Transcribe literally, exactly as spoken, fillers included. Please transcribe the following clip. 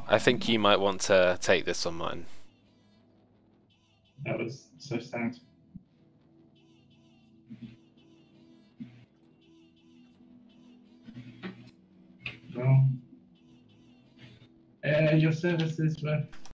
I think you might want to take this on mine. That was so sad. Well, uh, your services were